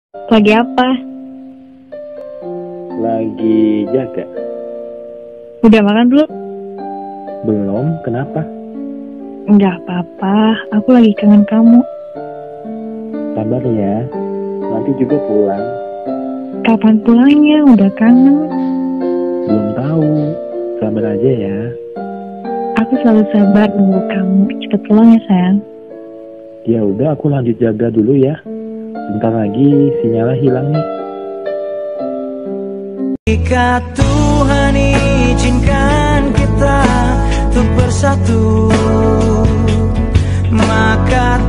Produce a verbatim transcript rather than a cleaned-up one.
Lagi apa? Lagi jaga. Udah makan belum? Belum, kenapa? Enggak apa-apa, aku lagi kangen kamu. Sabar ya, nanti juga pulang. Kapan pulangnya? Udah kangen. Belum tahu, sabar aja ya. Aku selalu sabar nunggu kamu. Cepet pulang ya sayang. Ya udah, aku lanjut jaga dulu ya. Bentar lagi sinyalnya hilang nih. Jika Tuhan izinkan kita untuk bersatu, maka